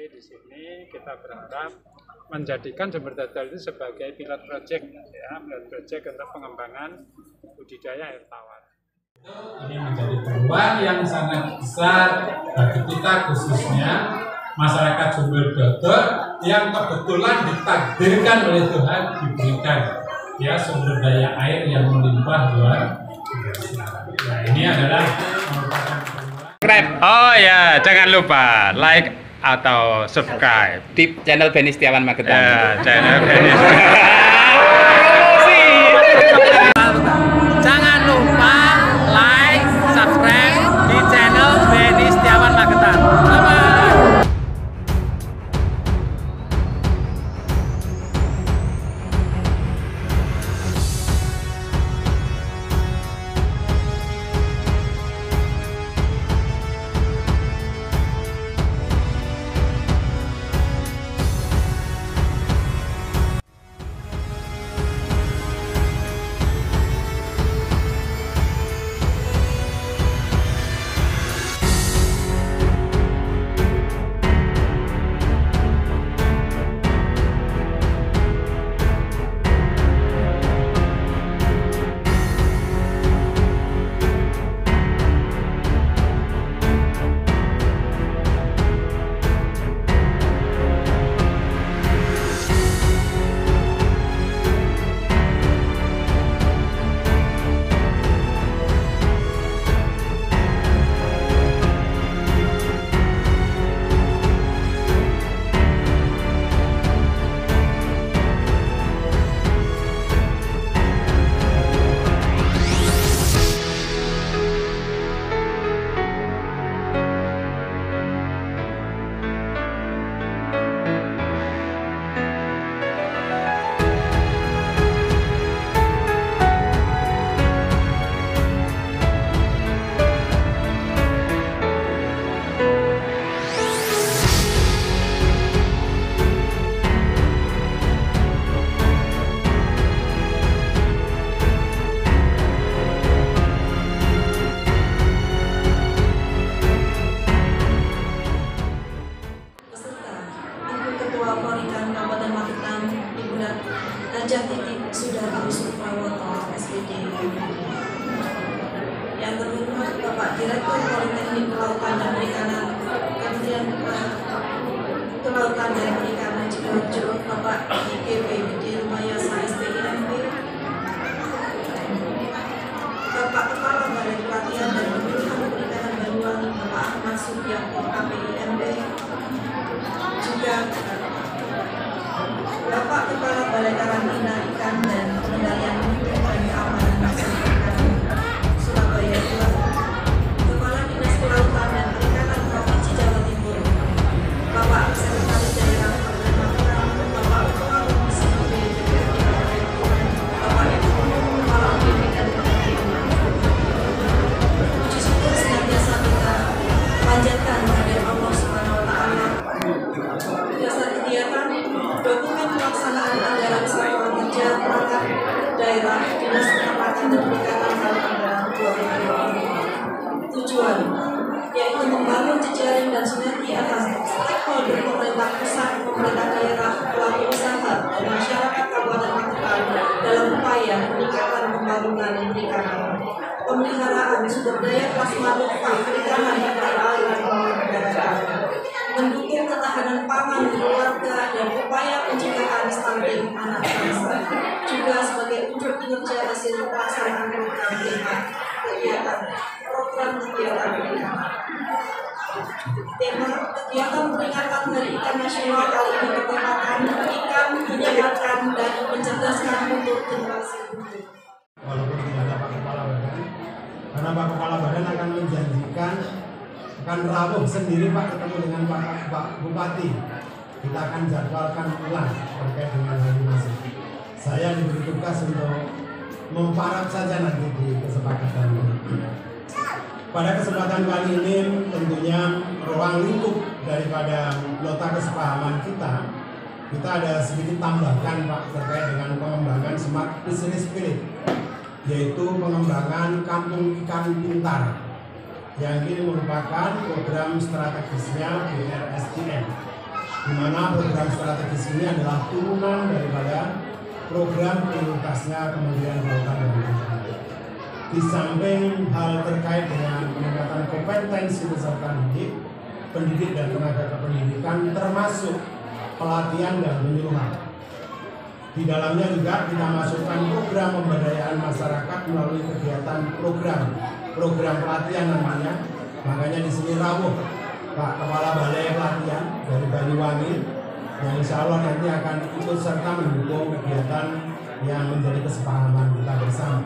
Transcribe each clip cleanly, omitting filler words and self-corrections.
Tapi di sini kita berharap menjadikan Jember Dodol itu sebagai pilot project, ya, pilot project untuk pengembangan budidaya air tawar. Ini menjadi peluang yang sangat besar bagi kita, khususnya masyarakat Jember Dodol yang kebetulan ditakdirkan oleh Tuhan diberikan ya sumber daya air yang melimpah luar biasa. Nah, ini adalah merupakan peluang. Oh ya, jangan lupa like atau subscribe di channel Benny Setiawan Magetan. Ya, channel Benny. Jangan lupa like, subscribe di channel Benny Setiawan Magetan. Bye-bye. Kabupaten Magetan, Ibu Najah Titik Sudari Suprawoto, SPD. Yang terhormat Bapak Direktur Politeknik Kelautan dan Perikanan Kementerian Kelautan dan Perikanan Cibojo, Bapak IGP Budi Rumayasa STIMB, Bapak Kepala Balai Pelatihan dan Pemilihan Perikanan Banyuwangi, Bapak Ahmad Subianto KPIMB, juga Bapak Kepala Balai Karantina Ikan dan Pengendalian Mutu dan Keamanan Masyarakat Surabaya II, Kepala Dinas Kelautan dan Perikanan Provinsi Jawa Timur, Bapak Sekretaris Daerah Kabupaten Magetan, Bapak Ketua Komisi BPPD, Bapak Ibu Kepala BPPD dan Kementerian. Puji syukur senantiasa kita panjatkan kepada Allah Subhanahu Wa Taala. Dasar kegiatan dokumen pelaksanaan anggaran satuan kerja perangkat daerah Dinas Penempatan dan Perikanan tahun anggaran 2020. Tujuan yaitu membangun jejaring dan sinergi atas stakeholder pemerintah pusat, pemerintah daerah, pelaku usaha, dan masyarakat Kabupaten Magetan dalam upaya peningkatan pembangunan perikanan, pemeliharaan sumber daya plasma perikanan yang beraliran pemeliharaan, mendukung ketahanan pangan keluarga dan upaya pencegahan stunting anak bangsa, juga sebagai unjuk kinerja hasil pelaksanaan program kegiatan perikanan. Tema kegiatan peringatan Hari Ikan Nasional kali ini bertemakan ikan menyehatkan dan mencerdaskan untuk generasi muda. Walaupun tidak ada Pak Kepala Badan, karena Pak Kepala Badan akan menjanjikan akan rawuh sendiri Pak ketemu dengan Pak Bupati. Kita akan jadwalkan ulang terkait dengan hal ini. Saya diberi tugas untuk memparap saja nanti di kesepakatan ini. Pada kesempatan kali ini tentunya ruang lingkup daripada nota kesepahaman kita ada sedikit tambahkan Pak terkait dengan pengembangan Smart Business Village, yaitu pengembangan kampung ikan pintar yang ini merupakan program strategisnya BRSDM di mana program strategis ini adalah turunan daripada program prioritasnya Kementerian Kelautan dan Perikanan. Di samping hal terkait dengan peningkatan kompetensi peserta didik, pendidik dan tenaga kependidikan, termasuk pelatihan dan penyuluhan. Di dalamnya juga kita masukkan program pemberdayaan masyarakat melalui kegiatan program pelatihan nantinya. Makanya di sini rawuh Pak Kepala Balai Pelatihan dari Banyuwangi yang insya Allah nanti akan ikut serta mendukung kegiatan yang menjadi kesepahaman kita bersama.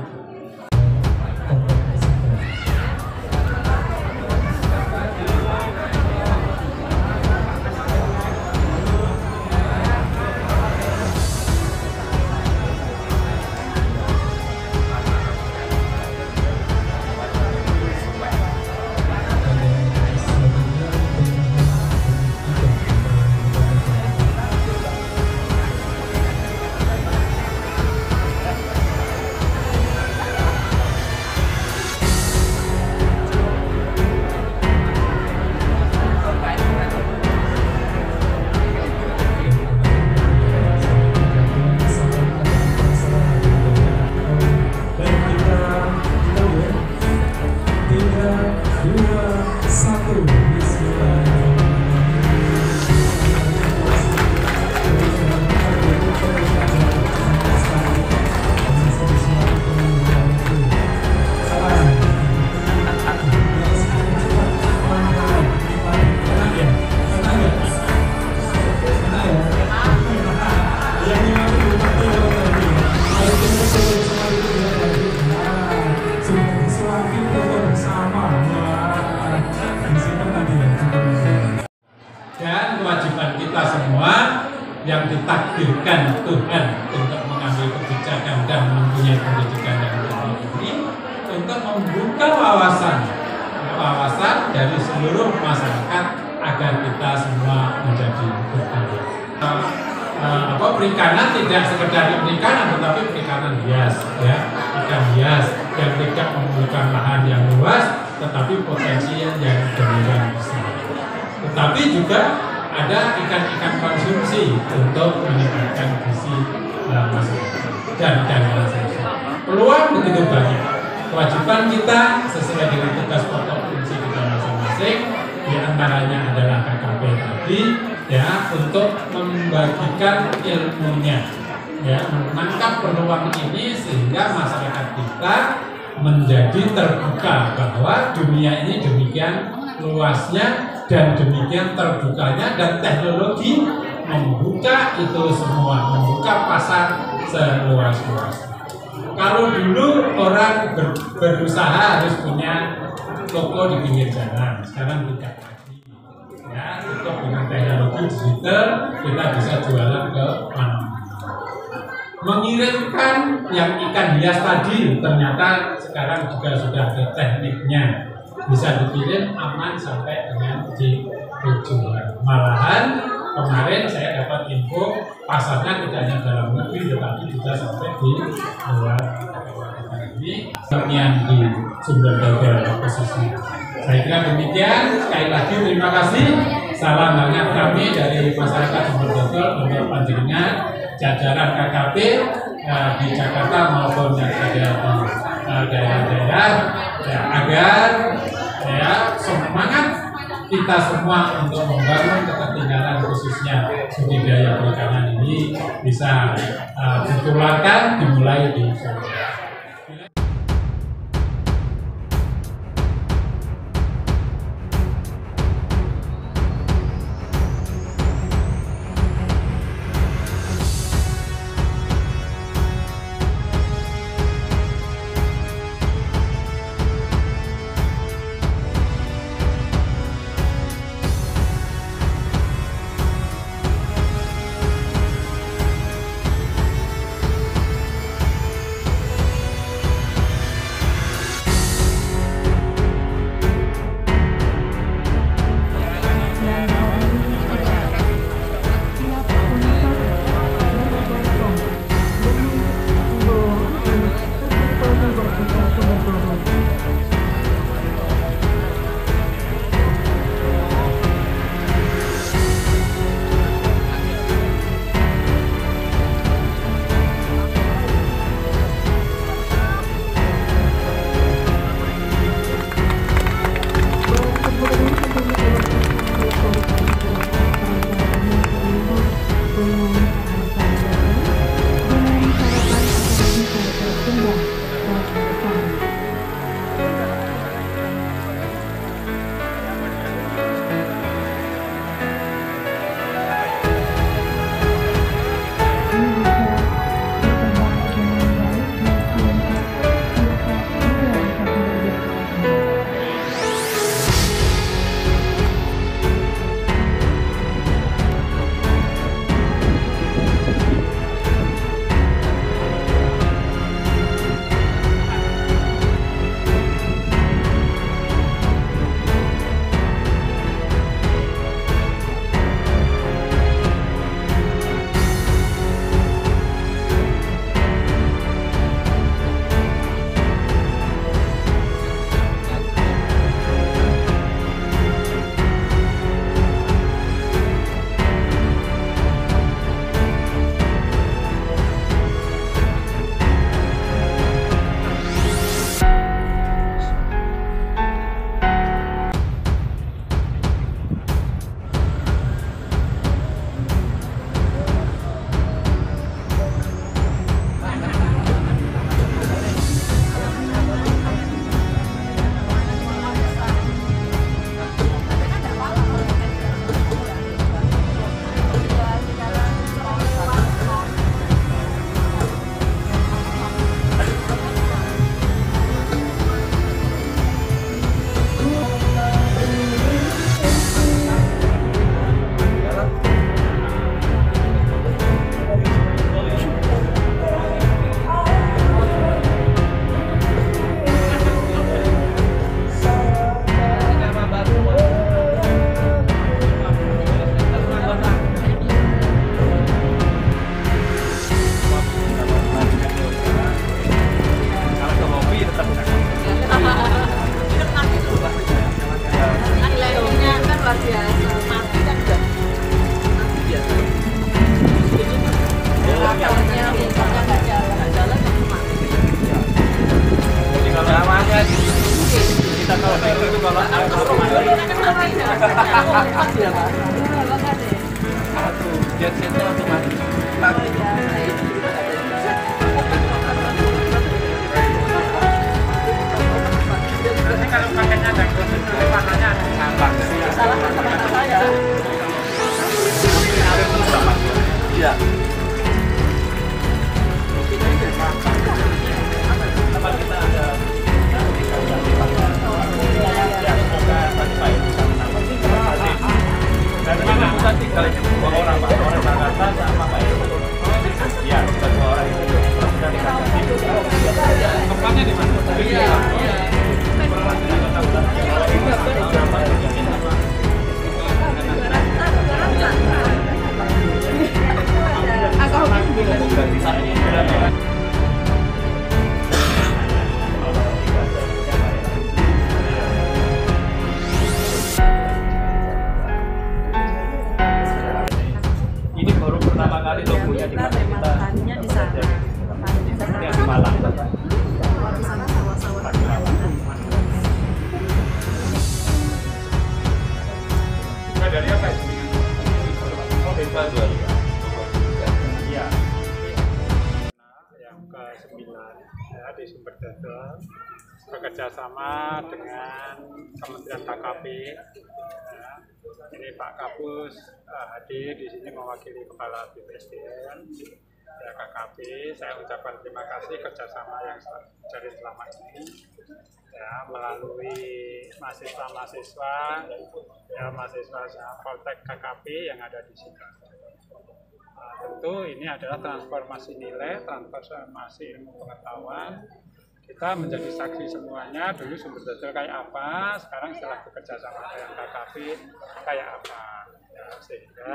Dan kewajiban kita semua yang ditakdirkan Tuhan untuk mengambil kebijakan dan mempunyai pendidikan yang tinggi ini untuk membuka wawasan dari seluruh masyarakat agar kita semua menjadi berdaya. Perikanan tidak sekedar perikanan, tetapi perikanan hias, ya, ikan hias yang tidak memerlukan lahan yang luas, tetapi potensi yang demikian besar. Tetapi juga ada ikan-ikan konsumsi untuk meningkatkan gizi masyarakat dan seterusnya. Peluang begitu banyak. Kewajiban kita sesuai dengan tugas pokok fungsi kita masing-masing, diantaranya adalah KKP tadi, ya, untuk membagikan ilmunya, ya, menangkap peluang ini sehingga masyarakat kita menjadi terbuka bahwa dunia ini demikian luasnya dan demikian terbukanya, dan teknologi membuka itu semua, membuka pasar seluas-luasnya. Kalau dulu orang berusaha harus punya toko di pinggir jalan, sekarang tidak lagi. Ya, cukup dengan teknologi digital kita bisa jualan ke mana-mana. Mengirimkan yang ikan hias tadi ternyata sekarang juga sudah ada tekniknya, bisa dikirim aman sampai dengan di tujuan. Malahan kemarin saya dapat info pasarnya tidak hanya dalam negeri tetapi juga sampai di luar ini yang di sumber daya khususnya. Saya kira demikian. Sekali lagi terima kasih. Salam hangat kami dari masyarakat Sumber Dodol untuk panjenengan jajaran KKP di Jakarta maupun yang ada di daerah-daerah, ya, agar ya semangat kita semua untuk membangun ketertinggalan khususnya budidaya perikanan ini bisa ditularkan dimulai di Solo. jet itu otomatis. Nanti kalau pakainya dan khusus warnanya gampang. Salah satu kata saya. Iya. Tempatnya di mana? Ini baru pertama kali logonya di mana kita Tadinya di sana. yang di Malang. Di sana sawah-sawah. Dari apa itu? Oh, bebas dua. Iya. Yang ke-9 ya, di Sumber Dodol bekerjasama dengan Kementerian KKP. Ya. Ini Pak Kapus hadir di sini mewakili Kepala BPSDM ya, KKP. Saya ucapkan terima kasih kerjasama yang dari selama ini ya, melalui mahasiswa-mahasiswa ya, mahasiswa Poltek KKP yang ada di sini. Tentu ini adalah transformasi nilai, transformasi ilmu pengetahuan. Kita menjadi saksi semuanya, dulu Sumber Dodol kayak apa, sekarang setelah bekerja sama dengan KKP kayak apa. Ya, sehingga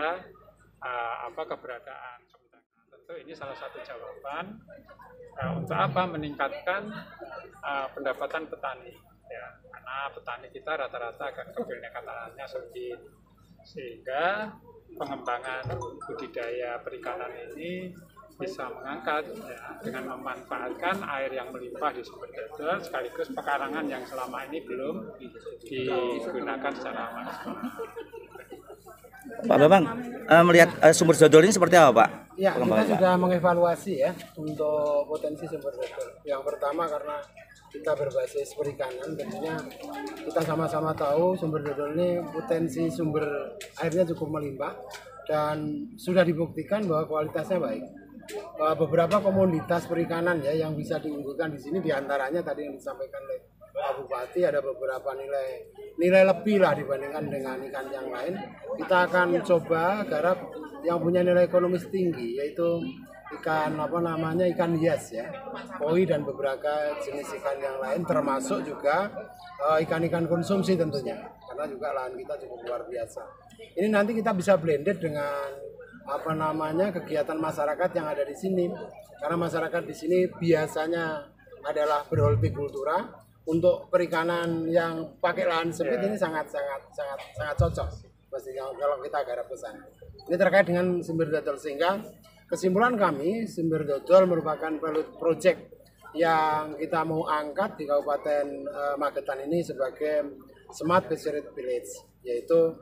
keberadaan kementerian. Tentu ini salah satu jawaban untuk apa meningkatkan pendapatan petani. Ya, karena petani kita rata-rata akan kebenekatannya sedikit, sehingga pengembangan budidaya perikanan ini bisa mengangkat ya, dengan memanfaatkan air yang melimpah di Sumber Dodol sekaligus pekarangan yang selama ini belum digunakan secara maksimal. Pak Bambang, melihat Sumber Dodol ini seperti apa, Pak? Ya, kita sudah mengevaluasi ya untuk potensi Sumber Dodol. Yang pertama karena kita berbasis perikanan, tentunya kita sama-sama tahu Sumber Dodol ini potensi sumber airnya cukup melimpah dan sudah dibuktikan bahwa kualitasnya baik. Beberapa komoditas perikanan ya yang bisa diunggulkan di sini, diantaranya tadi yang disampaikan oleh Pak Bupati, ada beberapa nilai lebih lah dibandingkan dengan ikan yang lain. Kita akan coba garap yang punya nilai ekonomis tinggi, yaitu ikan ikan hias ya, koi dan beberapa jenis ikan yang lain, termasuk juga ikan-ikan konsumsi tentunya, karena juga lahan kita cukup luar biasa. Ini nanti kita bisa blended dengan kegiatan masyarakat yang ada di sini, karena masyarakat di sini biasanya adalah berhortikultura. Untuk perikanan yang pakai lahan sempit ini sangat cocok pastinya kalau kita garap ke sana. Ini terkait dengan Sumber Dodol, sehingga kesimpulan kami Sumber Dodol merupakan pilot project yang kita mau angkat di Kabupaten Magetan ini sebagai Smart Fisheries Village, yaitu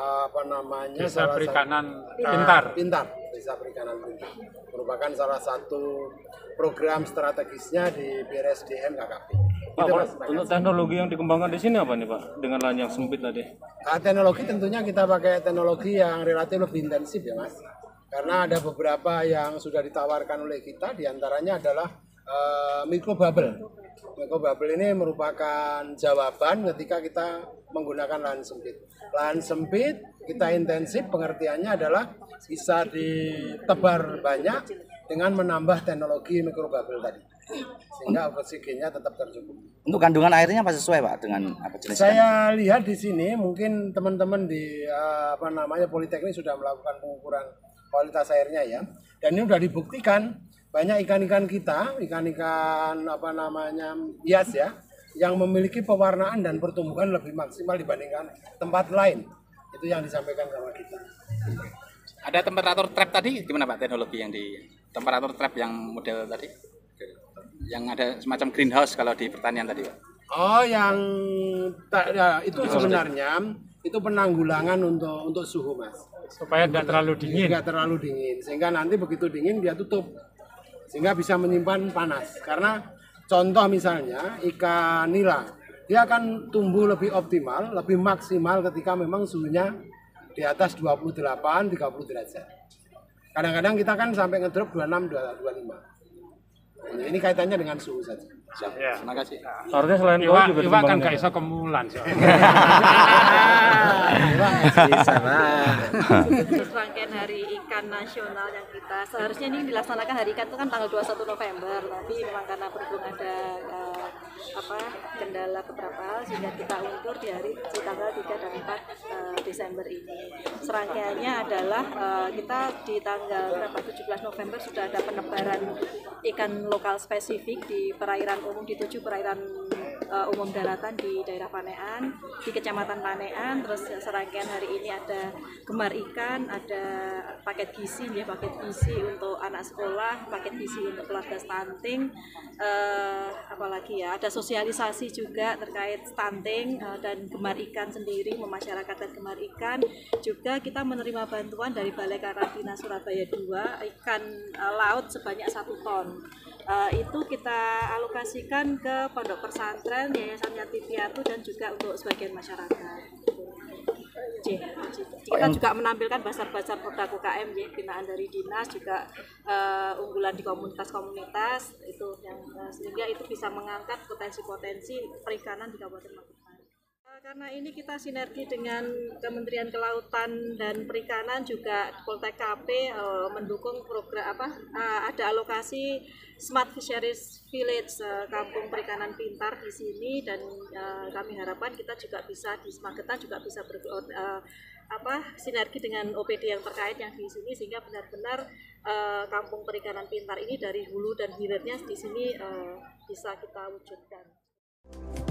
desa perikanan pintar. Desa perikanan pintar merupakan salah satu program strategisnya di BRSDM KKP. Pak, untuk teknologi yang dikembangkan di sini apa nih Pak, dengan lahan yang sempit tadi? Teknologi tentunya kita pakai teknologi yang relatif lebih intensif ya Mas, karena ada beberapa yang sudah ditawarkan oleh kita, diantaranya adalah microbubble. Microbubble ini merupakan jawaban ketika kita menggunakan lahan sempit. Lahan sempit kita intensif, pengertiannya adalah bisa ditebar banyak dengan menambah teknologi microbubble tadi, sehingga oksigennya tetap tercukupi. Untuk kandungan airnya apa sesuai Pak dengan apa jenis? Saya lihat di sini mungkin teman-teman di Politeknik sudah melakukan pengukuran kualitas airnya ya, dan ini sudah dibuktikan banyak ikan-ikan kita, ikan-ikan hias ya, yang memiliki pewarnaan dan pertumbuhan lebih maksimal dibandingkan tempat lain. Itu yang disampaikan sama kita. Ada temperatur trap tadi gimana Pak, teknologi yang di temperatur trap yang model tadi? Yang ada semacam greenhouse kalau di pertanian tadi Pak? Oh, itu sebenarnya itu penanggulangan untuk suhu Mas. supaya tidak terlalu dingin. Tidak terlalu dingin, sehingga nanti begitu dingin dia tutup, sehingga bisa menyimpan panas. Karena contoh misalnya ikan nila, dia akan tumbuh lebih optimal, lebih maksimal ketika memang suhunya di atas 28-30 derajat. Kadang-kadang kita kan sampai ngedrop 26-25. Ini kaitannya dengan suhu saja. Ya. Terima kasih. Artinya selain itu Iwa juga kan dikembangkan gak ya? iso kemulan sih. Bisa lah. Rangkaian Hari Ikan Nasional yang kita seharusnya ini dilaksanakan Hari Ikan itu kan tanggal 21 November, tapi memang karena berhubung ada kendala beberapa hal sehingga kita undur di tanggal 3 dan 4 Desember ini. Serangkaiannya adalah kita di tanggal 17 November sudah ada penebaran ikan lokal spesifik di perairan umum, di 7 perairan umum daratan di daerah Panean, di Kecamatan Panean. Terus serangkaian hari ini ada gemar ikan, ada paket gizi untuk anak sekolah, paket gizi untuk keluarga stunting, apalagi ya, ada sosialisasi juga terkait stunting dan gemar ikan sendiri, memasyarakatkan gemar ikan. Juga kita menerima bantuan dari Balai Karantina Surabaya 2 ikan laut sebanyak 1 ton. Itu kita alokasikan ke pondok pesantren, Yayasan Yatim Piatu, dan juga untuk sebagian masyarakat. Kita juga menampilkan basar-basar produk UKM binaan dari dinas, juga unggulan di komunitas-komunitas itu yang sehingga itu bisa mengangkat potensi-potensi perikanan di Kabupaten Magetan. Karena ini kita sinergi dengan Kementerian Kelautan dan Perikanan, juga Poltek KP mendukung program ada alokasi Smart Fisheries Village, kampung perikanan pintar di sini, dan kami harapkan kita juga bisa di Magetan juga bisa sinergi dengan OPD yang terkait yang di sini, sehingga benar-benar kampung perikanan pintar ini dari hulu dan hilirnya di sini bisa kita wujudkan.